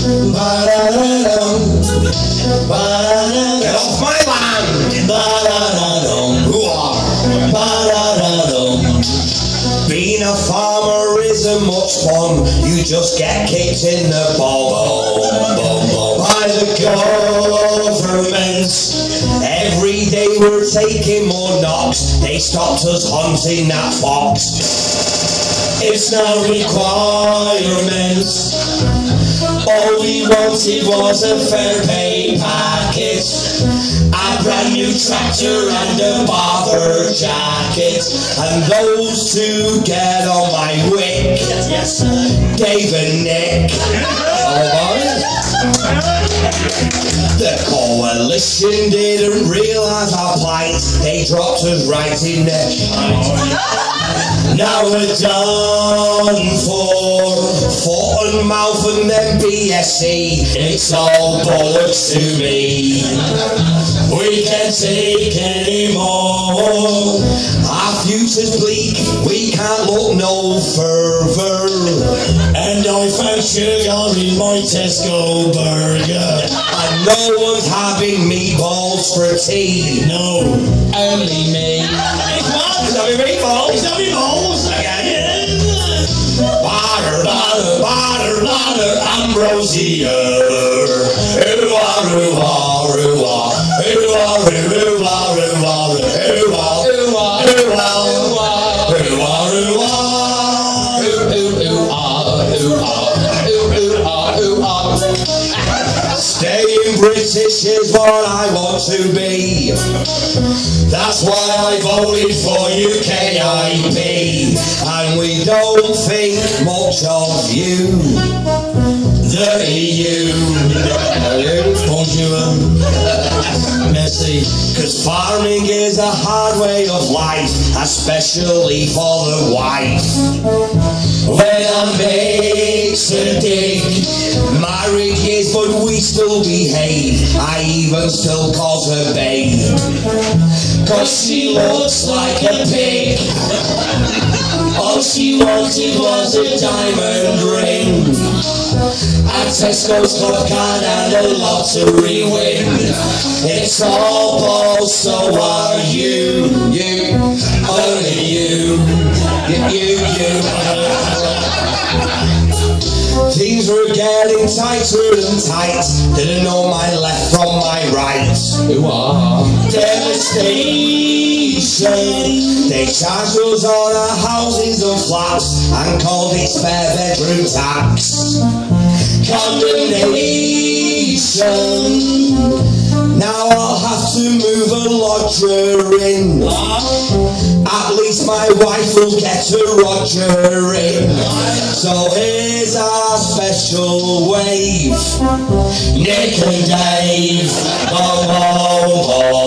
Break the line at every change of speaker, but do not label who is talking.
Get off my land! Being a farmer isn't much fun. You just get kicked in the bum by the government. Every day we're taking more knocks. They stopped us hunting that fox. It's no requirement. All we wanted was a fair pay package, a brand new tractor and a barber jacket, and those two get on my wick. Yes, sir. Dave and Nick. The coalition didn't realise our plight. They dropped us right in there. Now we're done for. Foot and mouth and then BSC. It's all bollocks to me. We can't take any more. Our future's bleak. We can't look no further. And I found sugar in my Tesco burger. And no one's having meatballs for tea. No, only me. He's having meatballs. He's having meatballs. Again. Batter, batter, batter, batter, ambrosia. Ooh-ah, ooh-ah, ooh-ah. Ooh-ah, ooh-ah, ooh-ah, ooh-ah, ooh-ah, ooh-ah, ooh-ah, ooh-ah. Staying British is what I want to be. That's why I voted for UKIP. And we don't think much of you, the EU. Bonjour. Merci. Cause farming is a hard way of life, especially for the wife. When I makes a dig, married years but we still behave. I even still call her babe, cause she looks like a pig. All she wanted was a diamond ring, a Tesco's club card and a lottery win. It's all balls, so are you. You, only you. You. Things were getting tighter and tight. Didn't know my left from my right. Devastation. They charged us on our houses and flats and called it spare bedroom tax. Condemnation. Now I'll have to move a lodger in. At least my wife will get a Roger in. So here's our special wave. Nick and Dave. Oh, oh, oh.